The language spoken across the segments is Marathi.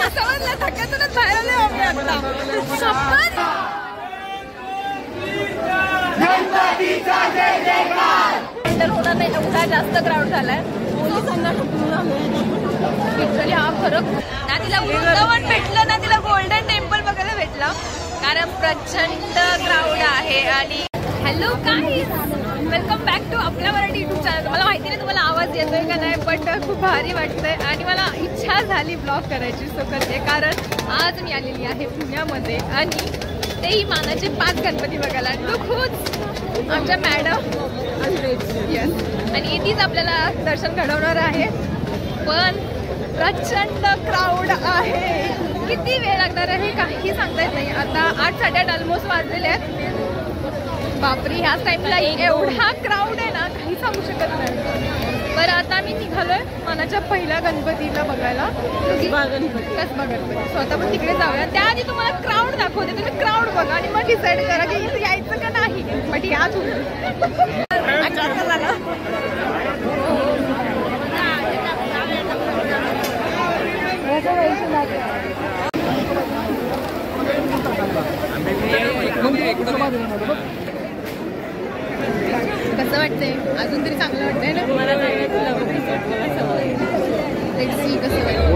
समजलं धक्क्यातूनच बाहेर आले आम्ही आता. शपथ होणार नाही, एवढा जास्त क्राऊड झालाय. पोलिसांना लिटरली हा फरक ना. तिला वृंदावन भेटलं ना, तिला गोल्डन टेम्पल बघायला भेटलं, कारण प्रचंड क्राऊड आहे. आणि hello guys, welcome back to आपल्या मराठी यूट्यूब चॅनल. मला माहिती नाही तुम्हाला आवाज येतोय का नाही, बट खूप भारी वाटतंय आणि मला इच्छा झाली ब्लॉग करायची. सो करते, कारण आज मी आलेली आहे पुण्यामध्ये आणि तेही मानाचे 5 गणपती बघायला. आणि तो खूप आमच्या मॅडम येस, आणि तीच आपल्याला दर्शन घडवणार आहे. पण प्रचंड क्राऊड आहे. किती वेळ लागणार आहे काही सांगता येत नाही. आता 8:30 ऑलमोस्ट वाजलेले आहेत. बापरे, ह्याच टाइमला एवढा क्राऊड आहे ना, काही सांगू शकत नाही. बरं, आता मी निघालोय मानाच्या पहिल्या गणपतीला बघायला, कसबा गणपती. स्वतः पण तिकडे जाऊया. त्याआधी तुम्हाला क्राऊड दाखवते, तुम्ही क्राऊड बघा आणि मग डिसाईड करा की इथे यायचं का नाही. बट या तुम्ही कसं वाटतंय? अजून तरी चांगलं वाटतंय ना? मला लेट्स सी कसं वाटतं.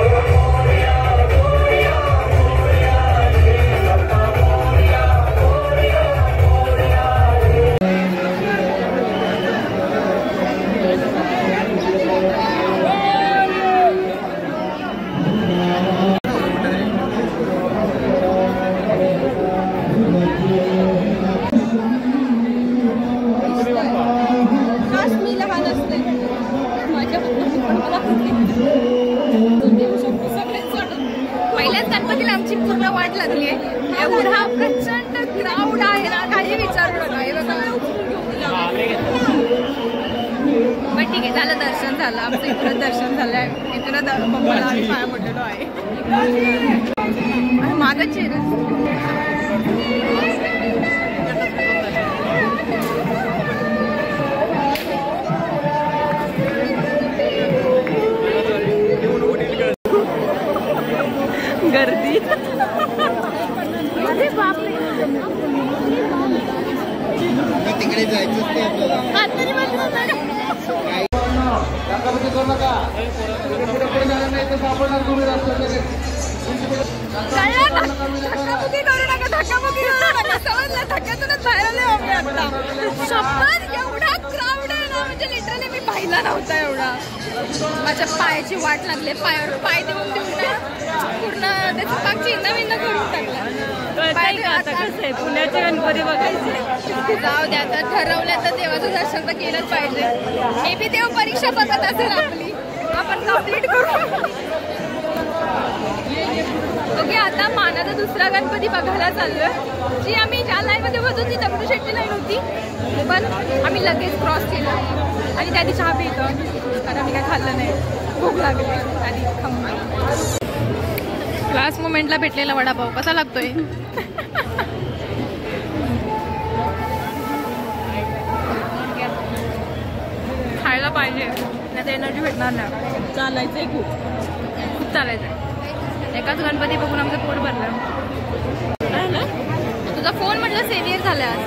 पहिल्याच गणपतीला आमची पूर्ण वाट लागली आहे. एवढा प्रचंड क्राऊड आहे ना, काही विचारू नका. पण ठीक आहे, झालं दर्शन झालं आमचं. इथूनच दर्शन झालंय. इथूनच पप्पाला आम्ही पाया पडलेलो आहे. मागच गर्दी. अरे बापरे, तिकडे जायचं धक्क्यातूनच बाहेर आले आम्ही आता. शपथ एवढा क्राऊड आहे ना, म्हणजे लिटरली मी पाहिला नव्हता एवढा. माझ्या पायाची वाट लागले, पायावर पाय देऊन देऊन पूर्ण त्याची पाक चिन्ह करून टाकला. आता कसं आहे, पुण्याचे गणपती बघायचे. जाऊ द्या, आता ठरवलं तर देवाचं दर्शन तर केलंच पाहिजे. मे बी देव परीक्षा बघत असेल आपली, आपण कंप्लीट करू. ओके, आता मानाचा दुसरा गणपती बघायला चाललोय. जी आम्ही ज्या लाईनमध्ये बघतो ती दगडूशेठची लाईन होती, पण आम्ही लगेच क्रॉस केलं आणि त्या आधी चहा पितो, कारण आम्ही काय खाल्लं नाही, भूक लागली आणि खाऊन. क्लास मोमेंटला भेटलेला वडापाव कसा लागतोय? खायला पाहिजे, नाही तर एनर्जी भेटणार नाही. चालायचंय, खूप चालायचंय. एकाच गणपती बघून आमचं पोट भरलं. तुझा फोन म्हटलं सेव्हियर झालाय आज.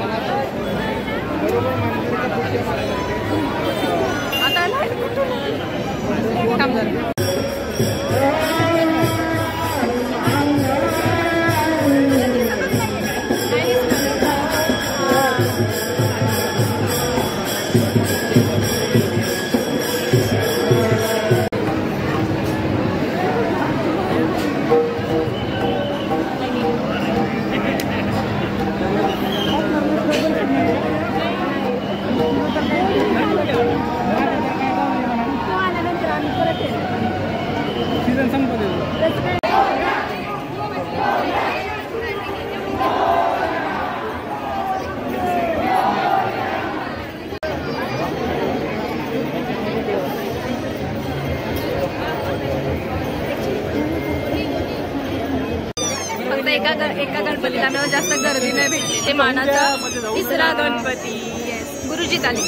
आता काम झालं. एका गणपतीला आम्हाला जास्त गर्दी नाही भेटली. ते मानाचा तिसरा गणपती. येस, गुरुजी तालीम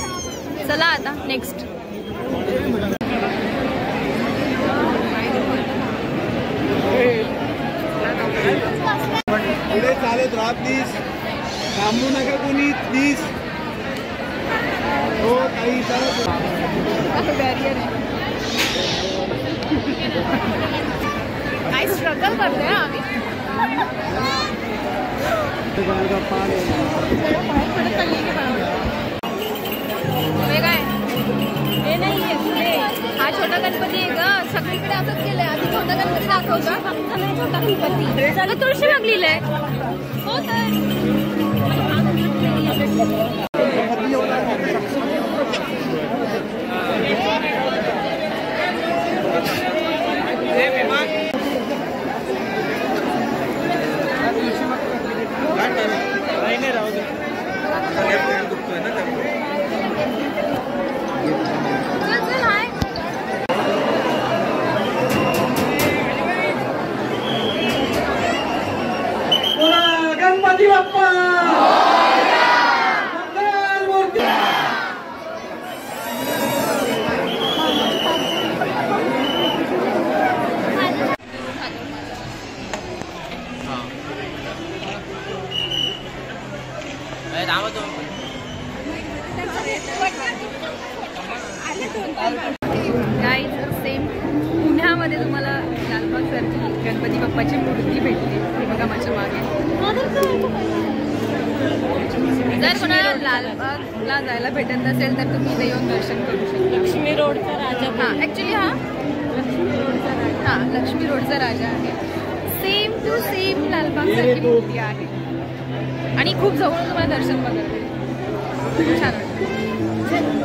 मंडळ. चला आता नेक्स्ट. पुढे चालत राहा प्लीज, थांबू नका कोणी प्लीज. हो काही बॅरियर आहे. काय स्ट्रगल करतोय आम्ही. काय हे नाहीये पुढे हा छोटा गणपती आहे ग. सगळीकडे असंच केलंय. आधी छोटा गणपती दाखवता, छोटा गणपती सगळं तुळशी लागलेलं आहे. हो गणपती बाप्पा गाईज सेम पुण्यामध्ये तुम्हाला लालबाग सारखी गणपती बाप्पाची मूर्ती भेटते. ती बघा माझ्या मागे. जर कोणाला लालबागला जायला भेटत नसेल तर तुम्ही इथे येऊन दर्शन करू शकता. लक्ष्मी रोडचा राजा. हां ॲक्च्युली लक्ष्मी रोडचा राजा आहे. सेम टू सेम लालबाग सारखी मूर्ती आहे आणि खूप जवळून तुम्हाला दर्शन बघायला खूप छान वाटतं.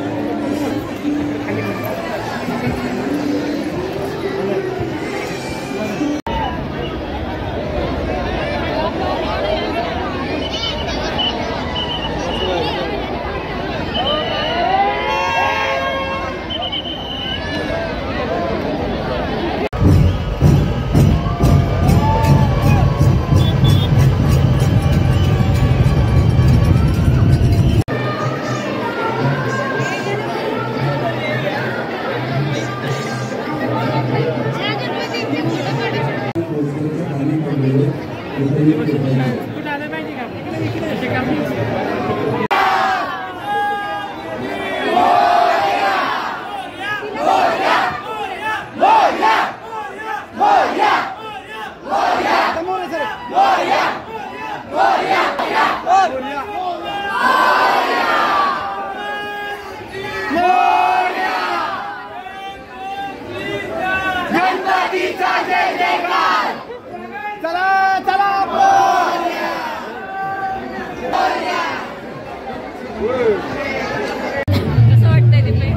कसं वाटतंय तिथे?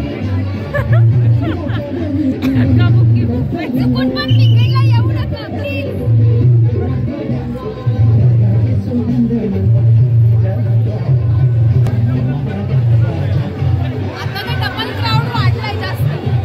चुकून पण तिकडे येऊ नका प्लीज. आता तर डबल क्राऊड वाढलाय जास्त.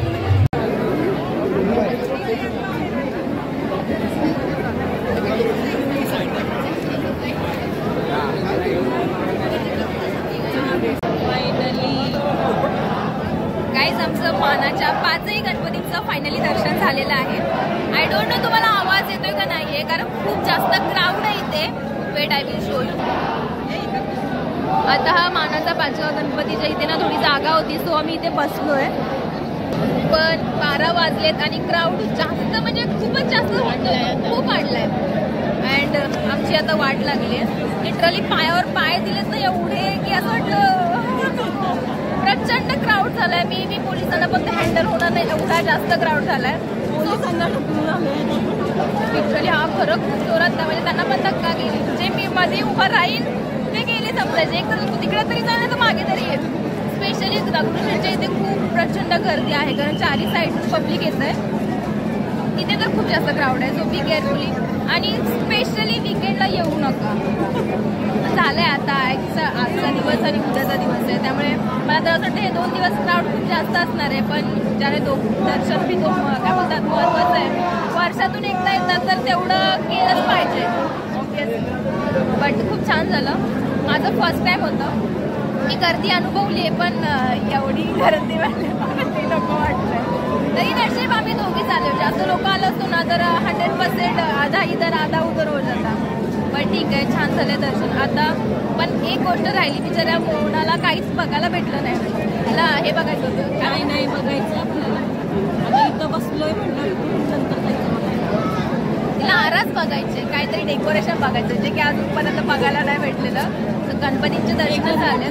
गाईज आमचं मानाच्या 5ही गणपतींचं फायनली दर्शन झालेलं आहे. आय डोंट नो तुम्हाला आवाज येतोय का नाहीये कारण खूप जास्त क्राऊड आहे इथे. Wait I will show you. आता हा मानाचा 5वा गणपतीच्या इथे ना थोडी जागा होती सो आम्ही इथे बसलोय. पण 12 वाजलेत आणि क्राऊड जास्त म्हणजे खूपच जास्त खूप वाढलाय. अँड आमची आता वाट लागली आहे. लिटरली पायावर पाय दिलेत ना एवढे की असं वाटलं प्रचंड क्राऊड झालाय. मी पोलिसांना फक्त हँडल होणार नाही एवढा जास्त क्राऊड झालाय. पोलिसांना लिटरली हा फरक खूप जोरात म्हणजे त्यांना पण धक्का गेली. जे मी मध्ये उभं राहील ते गेले समजायचे. एक तर तू तिकडे तरी जाणार तर मागे तरी ये. स्पेशली दगडूशेठच्या इथे खूप प्रचंड गर्दी आहे कारण चारी साईड पब्लिक येत आहे. तिथे तर खूप जास्त क्राऊड आहे. सो बी केअरफुली आणि स्पेशली वीकेंडला येऊ नका. झालंय आता आजचा दिवस आणि उद्याचा दिवस आहे त्यामुळे मला तर असं वाटतं हे 2 दिवस क्राऊड खूप जास्त असणार आहे. पण ज्याने दर्शन बी काय बोलतात महत्त्वाचं आहे. वर्षातून एकदा येतात तर तेवढं केलंच पाहिजे ऑब्वियसली. बट खूप छान झालं. माझं फर्स्ट टाइम होतं मी गर्दी अनुभवली आहे, पण एवढी गर्दी ते नको वाटलं. तरी नशीब आम्ही दोघीच आलो. जास्त लोक आलो असतो ना तर 100% आधा इधर आधा उधर होत जाता. पण ठीक आहे, छान झालं दर्शन. आता पण एक गोष्ट राहिली, बिचाऱ्या मोनाला काहीच बघायला भेटलं नाही. तिला हे बघायचं होतं. काय नाही बघायचं आपल्याला. आता इथं बसलोय म्हणलं नंतर जायचं बघायला. तिला आरास बघायचे, काहीतरी डेकोरेशन बघायचं, जे की अजूनपर्यंत बघायला नाही भेटलेलं. तर गणपतींचे दर्शन झाले.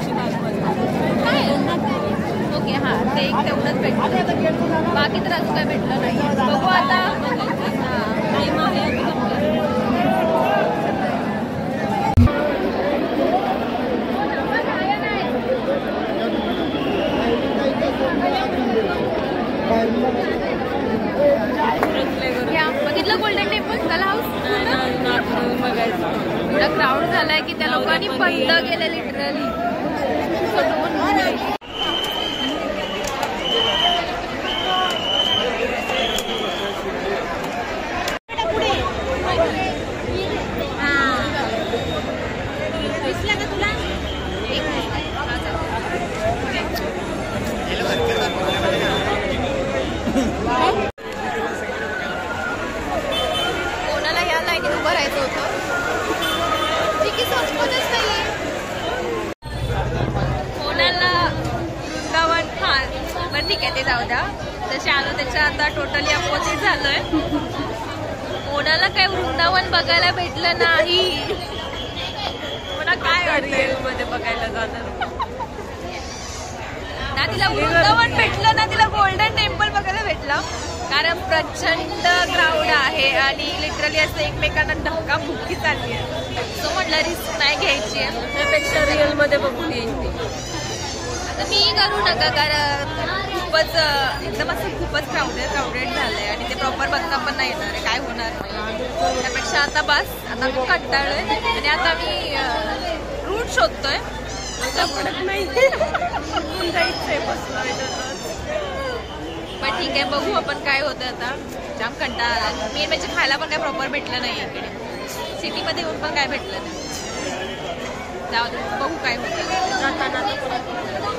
ओके, हां, ते एक तेवढंच भेटलं. बाकी तर अजून काय भेटलं नाही. बघू आता. टाईम आहे. बघितलं गोल्डन टेम्पल त्याला हाऊस. बघायचं. एवढा क्राऊड झालाय की त्या लोकांनी बंद केलं लिटरली. कोणाला या लाईनीत उभं राहायचं होतं. ठीक आहे, संपतच नाहीये. कोणाला वृंदावन, हा पण ठीक आहे, ते जाऊ द्या. तसे आलो त्याच्या आता टोटली अपोजिट झालोय. कोणाला काय वृंदावन बघायला भेटलं नाही. मला काय रिअल मध्ये बघायला जाणार ना. तिला वृंदावन भेटलं ना, तिला गोल्डन टेम्पल बघायला भेटलं. कारण प्रचंड क्राऊड आहे आणि लिटरली असं एकमेकांना धक्काबुक्की चालली आहे. सो म्हटलं रिस्क नाही घ्यायची आहे, त्यापेक्षा रिअल मध्ये बघून येईल ती. आता मी करू नका, कारण खूपच एकदम असं खूपच क्राऊडेड झालंय आणि ते प्रॉपर बघता पण नाही येणार आहे. काय होणार त्यापेक्षा आता बस. आता मी कंटाळलोय आणि आता मी रूट शोधतोय. नाही जायचंय बसलोय. पण ठीक आहे, बघू आपण काय होतं. आता जाम कंटाळा. मेन म्हणजे खायला पण काय प्रॉपर भेटलं नाही इकडे. सिटीमध्ये येऊन पण काय भेटलं नाही. जाऊ दे, बघू काय होतं. जाताना